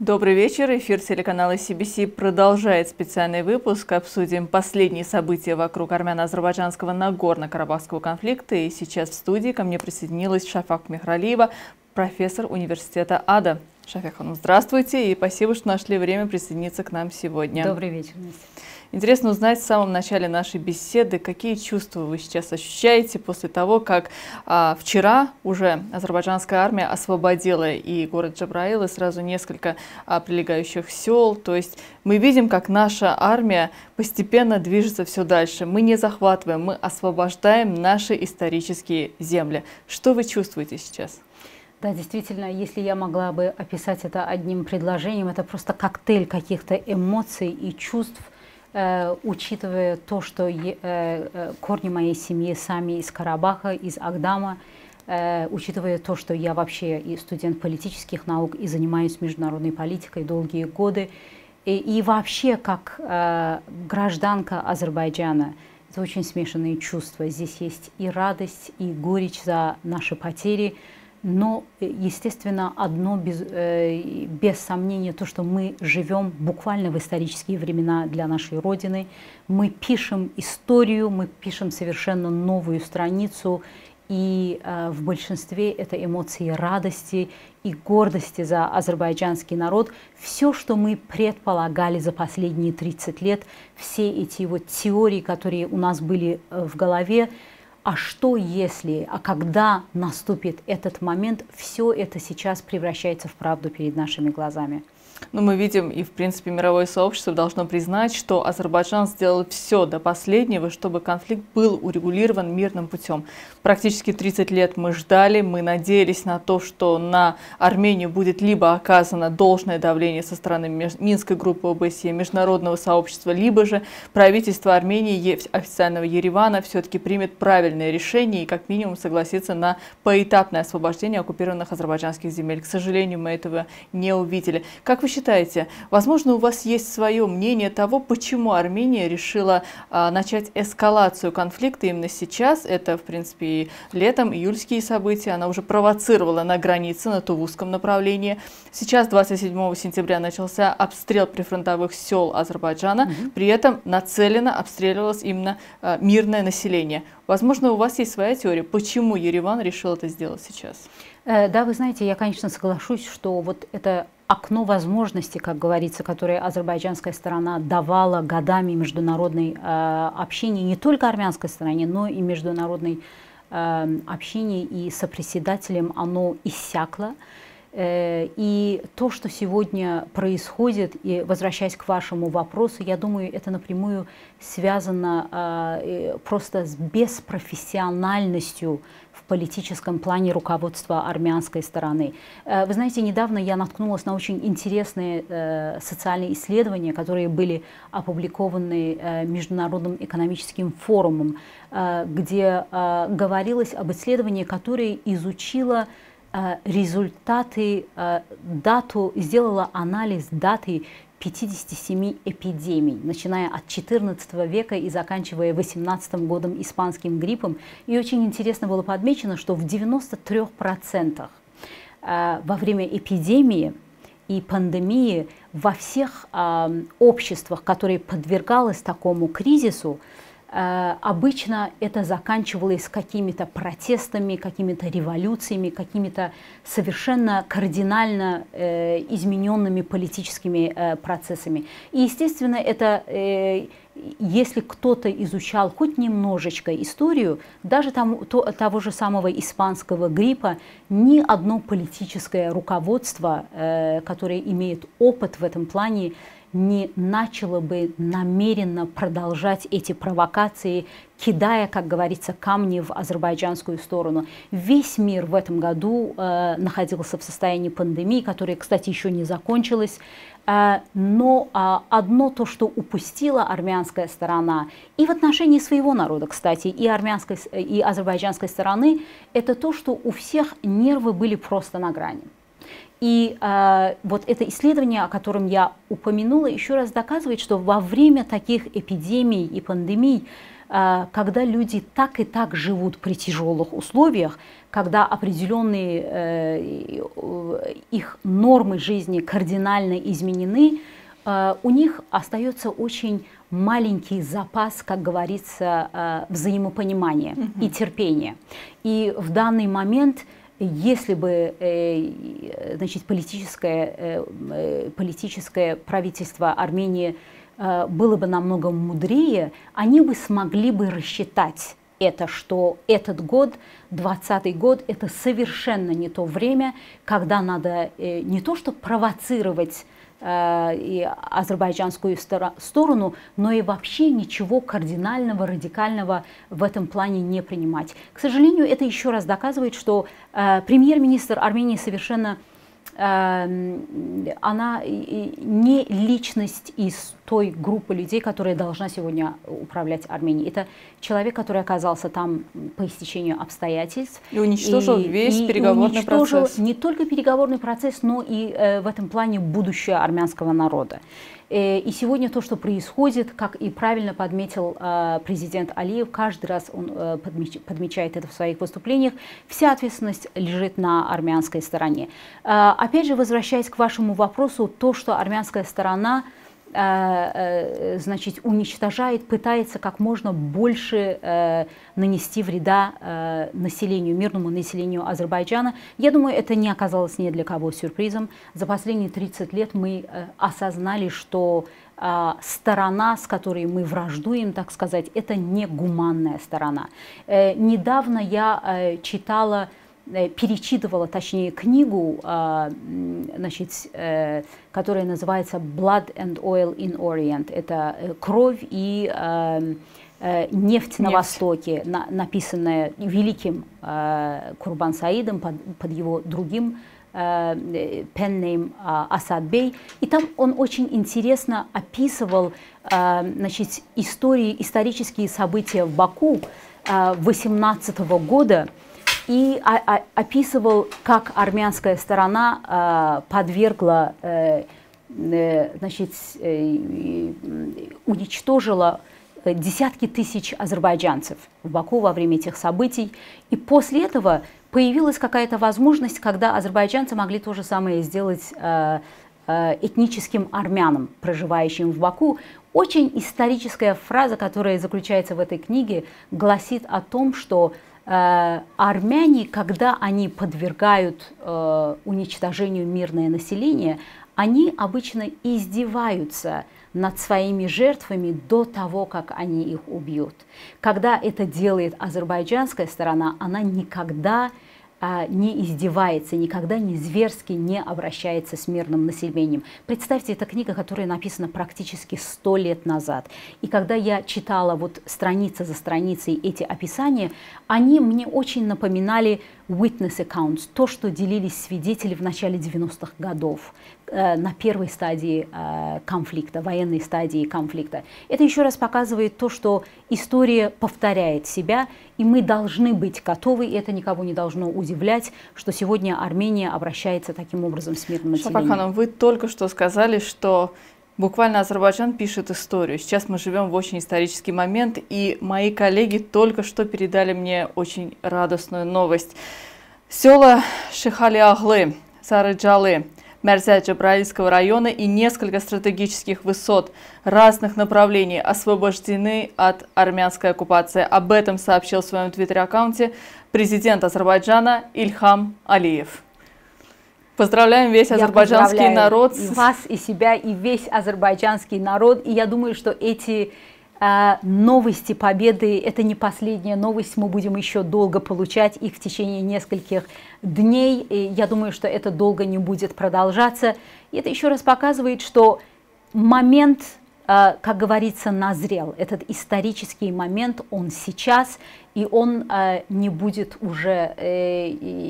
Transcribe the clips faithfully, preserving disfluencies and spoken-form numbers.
Добрый вечер. Эфир телеканала Си Би Си продолжает специальный выпуск. Обсудим последние события вокруг армяно-азербайджанского Нагорно-Карабахского конфликта. И сейчас в студии ко мне присоединилась Шафак Михралиева, профессор университета АДА. Шафак, здравствуйте и спасибо, что нашли время присоединиться к нам сегодня. Добрый вечер. Интересно узнать в самом начале нашей беседы, какие чувства вы сейчас ощущаете после того, как а, вчера уже азербайджанская армия освободила и город Джабраил, и сразу несколько а, прилегающих сел. То есть мы видим, как наша армия постепенно движется все дальше. Мы не захватываем, мы освобождаем наши исторические земли. Что вы чувствуете сейчас? Да, действительно, если я могла бы описать это одним предложением, это просто коктейль каких-то эмоций и чувств, Э, учитывая то, что е, э, корни моей семьи сами из Карабаха, из Агдама, э, учитывая то, что я вообще и студент политических наук и занимаюсь международной политикой долгие годы, и, и вообще как э, гражданка Азербайджана, это очень смешанные чувства. Здесь есть и радость, и горечь за наши потери. Но, естественно, одно без, э, без сомнения, то, что мы живем буквально в исторические времена для нашей Родины. Мы пишем историю, мы пишем совершенно новую страницу. И э, в большинстве это эмоции радости и гордости за азербайджанский народ. Все, что мы предполагали за последние тридцать лет, все эти вот теории, которые у нас были в голове, а что если, а когда наступит этот момент, все это сейчас превращается в правду перед нашими глазами. Но мы видим, и в принципе мировое сообщество должно признать, что Азербайджан сделал все до последнего, чтобы конфликт был урегулирован мирным путем. Практически тридцать лет мы ждали, мы надеялись на то, что на Армению будет либо оказано должное давление со стороны Минской группы О Бэ Се, международного сообщества, либо же правительство Армении, официального Еревана, все-таки примет правильное решение и как минимум согласится на поэтапное освобождение оккупированных азербайджанских земель. К сожалению, мы этого не увидели. Как вы считаете, возможно, у вас есть свое мнение того, почему Армения решила а, начать эскалацию конфликта именно сейчас? Это, в принципе, и летом, июльские события. Она уже провоцировала на границе, на Тувузском направлении. Сейчас, двадцать седьмого сентября, начался обстрел прифронтовых сел Азербайджана. Mm-hmm. При этом нацеленно обстреливалось именно а, мирное население. Возможно, у вас есть своя теория, почему Ереван решил это сделать сейчас? Э, да, вы знаете, я, конечно, соглашусь, что вот это окно возможностей, как говорится, которое азербайджанская сторона давала годами международной э, общине, не только армянской стороне, но и международной э, общине и сопредседателям, оно иссякло. Э, и то, что сегодня происходит, и возвращаясь к вашему вопросу, я думаю, это напрямую связано э, просто с беспрофессиональностью в политическом плане руководства армянской стороны. Вы знаете, недавно я наткнулась на очень интересные э, социальные исследования, которые были опубликованы э, Международным экономическим форумом, э, где э, говорилось об исследовании, которое изучило э, результаты, э, дату, сделала анализ даты пятидесяти семи эпидемий, начиная от четырнадцатого века и заканчивая восемнадцатым годом испанским гриппом. И очень интересно было подмечено, что в девяноста трёх процентах э, во время эпидемии и пандемии во всех э, обществах, которые подвергалось такому кризису, э, обычно это заканчивалось какими-то протестами, какими-то революциями, какими-то совершенно кардинально э, измененными политическими э, процессами. И, естественно, это, э, если кто-то изучал хоть немножечко историю, даже там, то, того же самого испанского гриппа, ни одно политическое руководство, э, которое имеет опыт в этом плане, не начало бы намеренно продолжать эти провокации, кидая, как говорится, камни в азербайджанскую сторону. Весь мир в этом году э, находился в состоянии пандемии, которая, кстати, еще не закончилась. Э, но э, одно то, что упустила армянская сторона, и в отношении своего народа, кстати, и армянской, и азербайджанской стороны, это то, что у всех нервы были просто на грани. И э, вот это исследование, о котором я упомянула, еще раз доказывает, что во время таких эпидемий и пандемий когда люди так и так живут при тяжелых условиях, когда определенные их нормы жизни кардинально изменены, у них остается очень маленький запас, как говорится, взаимопонимания mm-hmm. и терпения. И в данный момент, если бы значит, политическое, политическое правительство Армении было бы намного мудрее, они бы смогли бы рассчитать это, что этот год, двадцатый год, это совершенно не то время, когда надо не то что провоцировать и азербайджанскую сторону, но и вообще ничего кардинального, радикального в этом плане не принимать. К сожалению, это еще раз доказывает, что э, премьер-министр Армении совершенно э, она не личность из той группы людей, которая должна сегодня управлять Арменией. Это человек, который оказался там по истечению обстоятельств. И уничтожил и, весь и переговорный уничтожил процесс. Не только переговорный процесс, но и э, в этом плане будущее армянского народа. Э, и сегодня то, что происходит, как и правильно подметил э, президент Алиев, каждый раз он э, подмеч, подмечает это в своих выступлениях, вся ответственность лежит на армянской стороне. Э, опять же, возвращаясь к вашему вопросу, то, что армянская сторона значит, уничтожает, пытается как можно больше э, нанести вреда э, населению, мирному населению Азербайджана. Я думаю, это не оказалось ни для кого сюрпризом. За последние тридцать лет мы э, осознали, что э, сторона, с которой мы враждуем, так сказать, это не гуманная сторона. Э, недавно я э, читала, перечитывала, точнее, книгу, значит, которая называется «Blood and Oil in Orient». Это «Кровь и нефть на Востоке», написанная великим Курбан Саидом под, под его другим пеннейм Асад Бей. И там он очень интересно описывал, значит, истории, исторические события в Баку восемнадцатого года, и описывал, как армянская сторона подвергла, значит, уничтожила десятки тысяч азербайджанцев в Баку во время этих событий. И после этого появилась какая-то возможность, когда азербайджанцы могли то же самое сделать этническим армянам, проживающим в Баку. Очень историческая фраза, которая заключается в этой книге, гласит о том, что Э, армяне, когда они подвергают э, уничтожению мирное население, они обычно издеваются над своими жертвами до того, как они их убьют. Когда это делает азербайджанская сторона, она никогда э, не издевается, никогда не зверски не обращается с мирным населением. Представьте, это книга, которая написана практически сто лет назад. И когда я читала вот страница за страницей эти описания, они мне очень напоминали witness accounts, то, что делились свидетели в начале девяностых годов, э, на первой стадии э, конфликта, военной стадии конфликта. Это еще раз показывает то, что история повторяет себя, и мы должны быть готовы, и это никого не должно удивлять, что сегодня Армения обращается таким образом с мирным населением. Шапархан, вы только что сказали, что буквально Азербайджан пишет историю. Сейчас мы живем в очень исторический момент, и мои коллеги только что передали мне очень радостную новость. Села Шихали-Аглы, Сарыджалы, Мерзя-Джабраильского района и несколько стратегических высот разных направлений освобождены от армянской оккупации. Об этом сообщил в своем твиттер-аккаунте президент Азербайджана Ильхам Алиев. Поздравляем весь я азербайджанский народ. И вас, и себя, и весь азербайджанский народ. И я думаю, что эти э, новости победы, это не последняя новость. Мы будем еще долго получать их в течение нескольких дней. И я думаю, что это долго не будет продолжаться. И это еще раз показывает, что момент, э, как говорится, назрел. Этот исторический момент, он сейчас. И он э, не будет уже, э,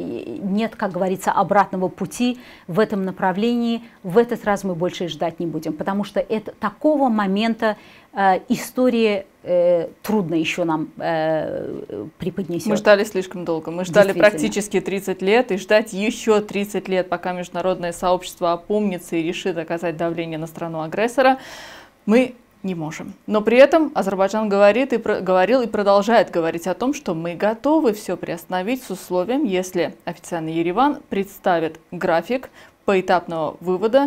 нет, как говорится, обратного пути в этом направлении. В этот раз мы больше ждать не будем, потому что это, такого момента э, история э, трудно еще нам э, преподнесет. Мы ждали слишком долго. Мы ждали практически тридцать лет, и ждать еще тридцать лет, пока международное сообщество опомнится и решит оказать давление на страну-агрессора. Мы не можем. Но при этом Азербайджан говорит и про, говорил и продолжает говорить о том, что мы готовы все приостановить с условием, если официальный Ереван представит график поэтапного вывода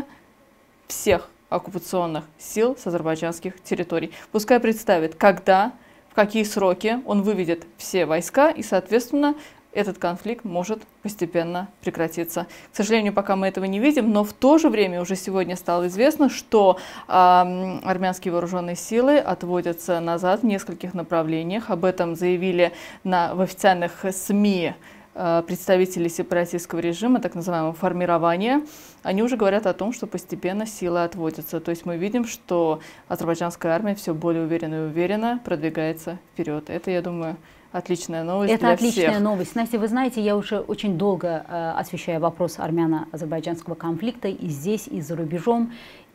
всех оккупационных сил с азербайджанских территорий. Пускай представит, когда, в какие сроки он выведет все войска, и, соответственно, этот конфликт может постепенно прекратиться. К сожалению, пока мы этого не видим, но в то же время уже сегодня стало известно, что э, армянские вооруженные силы отводятся назад в нескольких направлениях. Об этом заявили на, в официальных СМИ э, представители сепаратистского режима, так называемого формирования. Они уже говорят о том, что постепенно силы отводятся. То есть мы видим, что азербайджанская армия все более уверенно и уверенно продвигается вперед. Это, я думаю, отличная новость. Это для отличная всех. новость. Настя, вы знаете, я уже очень долго э, освещаю вопрос армяно-азербайджанского конфликта и здесь, и за рубежом.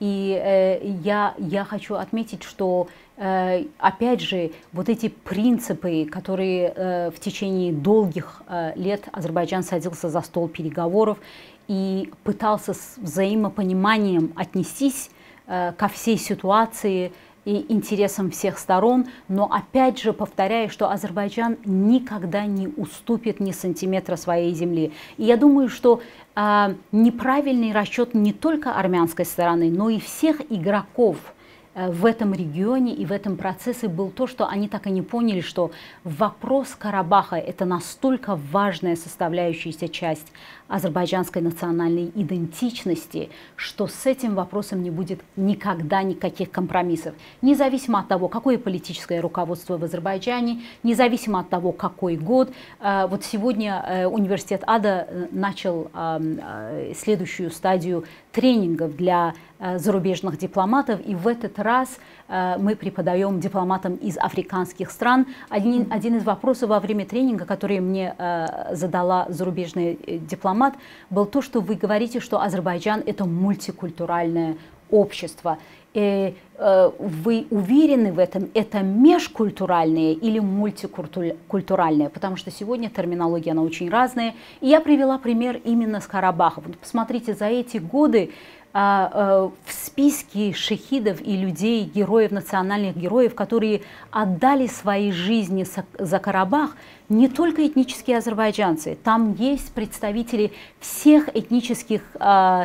И э, я, я хочу отметить, что, э, опять же, вот эти принципы, которые э, в течение долгих э, лет Азербайджан садился за стол переговоров и пытался с взаимопониманием отнестись э, ко всей ситуации, и интересам всех сторон, но опять же повторяю, что Азербайджан никогда не уступит ни сантиметра своей земли. И я думаю, что э, неправильный расчет не только армянской стороны, но и всех игроков э, в этом регионе и в этом процессе был то, что они так и не поняли, что вопрос Карабаха – это настолько важная составляющаяся часть азербайджанской национальной идентичности, что с этим вопросом не будет никогда никаких компромиссов. Независимо от того, какое политическое руководство в Азербайджане, независимо от того, какой год. Вот сегодня университет АДА начал следующую стадию тренингов для зарубежных дипломатов, и в этот раз мы преподаем дипломатам из африканских стран. Один, один из вопросов во время тренинга, который мне задала зарубежная дипломат, был то, что вы говорите, что Азербайджан – это мультикультуральное общество. И, э, вы уверены в этом? Это межкультуральное или мультикультуральное? Потому что сегодня терминология, она очень разная. И я привела пример именно с Карабахом. Посмотрите, за эти годы в списке шахидов и людей, героев, национальных героев, которые отдали свои жизни за Карабах, не только этнические азербайджанцы. Там есть представители всех этнических э,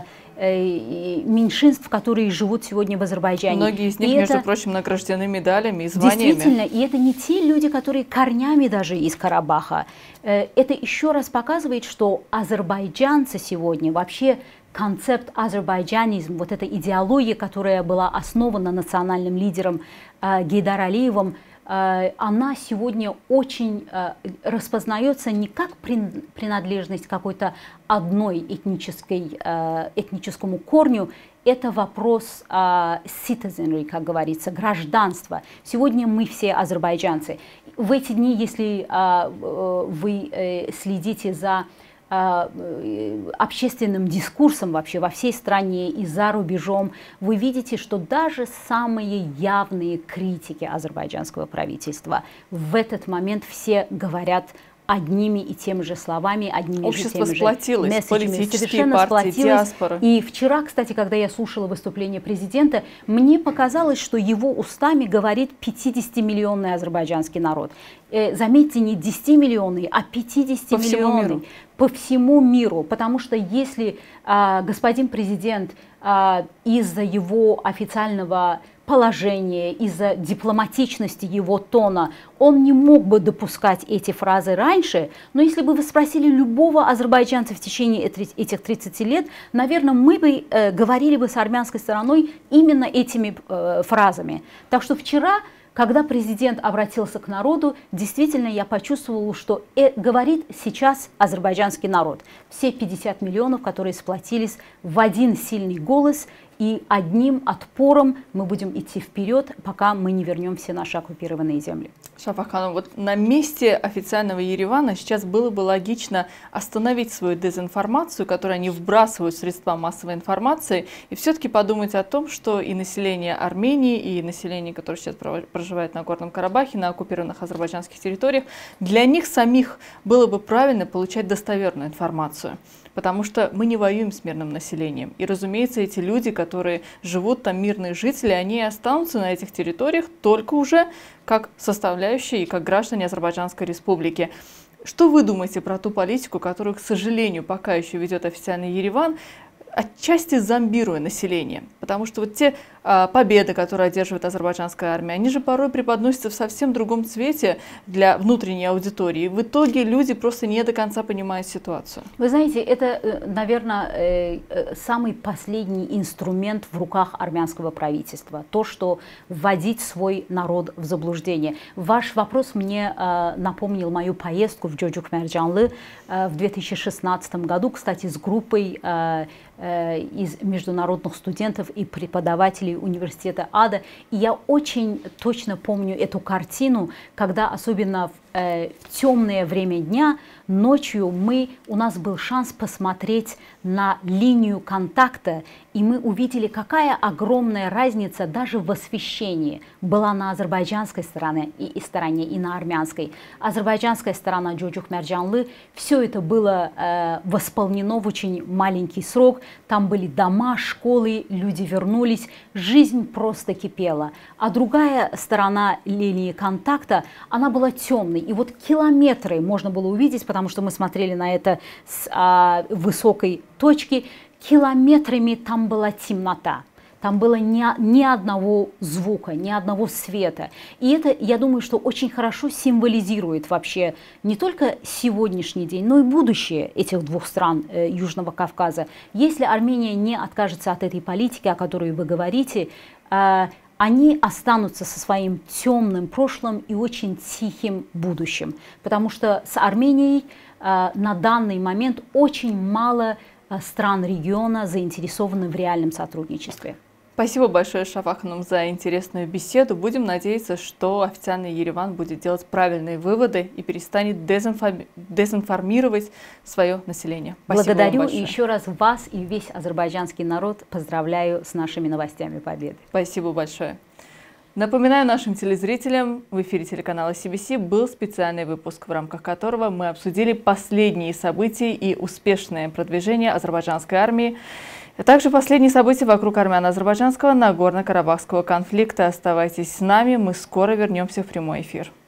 э, меньшинств, которые живут сегодня в Азербайджане. Многие из них, и между это, прочим, награждены медалями и званиями. Действительно, и это не те люди, которые корнями даже из Карабаха. Э, это еще раз показывает, что азербайджанцы сегодня вообще концепт азербайджанизм, вот эта идеология, которая была основана национальным лидером э, Гейдар Алиевым, э, она сегодня очень э, распознается не как принадлежность какой-то одной этнической, э, этническому корню. Это вопрос э, citizenry, как говорится, гражданства. Сегодня мы все азербайджанцы. В эти дни, если э, вы э, следите за общественным дискурсом вообще во всей стране и за рубежом, вы видите, что даже самые явные критики азербайджанского правительства в этот момент все говорят одними и теми же словами, одними Общество и теми сплотилось, же политические партии, диаспора. И вчера, кстати, когда я слушала выступление президента, мне показалось, что его устами говорит пятидесятимиллионный азербайджанский народ. Э, заметьте, не десятимиллионный, а пятидесятимиллионный. По всему миру, потому что если э, господин президент э, из-за его официального положения, из-за дипломатичности его тона, он не мог бы допускать эти фразы раньше, но если бы вы спросили любого азербайджанца в течение этих тридцати лет, наверное, мы бы э, говорили бы с армянской стороной именно этими э, фразами. Так что вчера, когда президент обратился к народу, действительно я почувствовала, что э, говорит сейчас азербайджанский народ. Все пятьдесят миллионов, которые сплотились в один сильный голос, и одним отпором мы будем идти вперед, пока мы не вернем все наши оккупированные земли. Шафах Ханум, вот на месте официального Еревана сейчас было бы логично остановить свою дезинформацию, которую они вбрасывают в средства массовой информации, и все-таки подумать о том, что и население Армении, и население, которое сейчас проживает на Горном Карабахе, на оккупированных азербайджанских территориях, для них самих было бы правильно получать достоверную информацию. потому что мы не воюем с мирным населением. И, разумеется, эти люди, которые живут там, мирные жители, они останутся на этих территориях только уже как составляющие и как граждане Азербайджанской республики. Что вы думаете про ту политику, которую, к сожалению, пока еще ведет официальный Ереван, отчасти зомбируя население? Потому что вот те а, победы, которые одерживает азербайджанская армия, они же порой преподносятся в совсем другом цвете для внутренней аудитории. И в итоге люди просто не до конца понимают ситуацию. Вы знаете, это, наверное, самый последний инструмент в руках армянского правительства. То, что вводить свой народ в заблуждение. Ваш вопрос мне напомнил мою поездку в Джоджук-Мерджанлы в две тысячи шестнадцатом году, кстати, с группой из международных студентов и преподавателей университета АДА. И я очень точно помню эту картину, когда особенно в э, темное время дня, ночью мы, у нас был шанс посмотреть на линию контакта, и мы увидели, какая огромная разница даже в освещении была на азербайджанской стороне и, и стороне, и на армянской. Азербайджанская сторона Джоджук-Мерджанлы, все это было э, восполнено в очень маленький срок. Там были дома, школы, люди вернулись, жизнь просто кипела. А другая сторона линии контакта, она была темной. И вот километры можно было увидеть, потому что мы смотрели на это с а, высокой точки, километрами там была темнота. Там было ни, ни одного звука, ни одного света. И это, я думаю, что очень хорошо символизирует вообще не только сегодняшний день, но и будущее этих двух стран э, Южного Кавказа. Если Армения не откажется от этой политики, о которой вы говорите, э, они останутся со своим темным прошлым и очень тихим будущим. Потому что с Арменией э, на данный момент очень мало э, стран региона заинтересованы в реальном сотрудничестве. Спасибо большое, Шафа Ханум, за интересную беседу. Будем надеяться, что официальный Ереван будет делать правильные выводы и перестанет дезинформи... дезинформировать свое население. Спасибо. Благодарю и еще раз вас и весь азербайджанский народ поздравляю с нашими новостями победы. Спасибо большое. Напоминаю нашим телезрителям, в эфире телеканала Си Би Си был специальный выпуск, в рамках которого мы обсудили последние события и успешное продвижение азербайджанской армии, а также последние события вокруг армяно-азербайджанского Нагорно-Карабахского конфликта. Оставайтесь с нами, мы скоро вернемся в прямой эфир.